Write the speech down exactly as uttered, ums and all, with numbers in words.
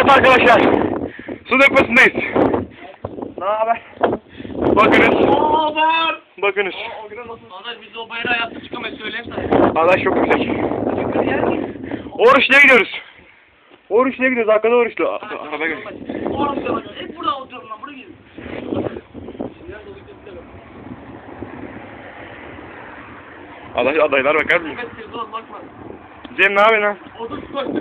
Evet arkadaşlar. Su deposundeyiz. Ne haber? Bakınız. Haber. Bakınız. Arkadaş biz o bayrağı yaptık çıkamayız söyleyeyim sana. Arkadaş çok yüksek. Oruçlu'ya gidiyoruz. Oruçlu'ya gidiyoruz. Arkada Oruçlu. Araba gel. Oruçlu'ya bak. Hep burada oturuyorum lan. Buraya gidin. Adaş adaylar bakar mısın? Evet, bakma. Cem ne yapıyorsun lan? Otur koy.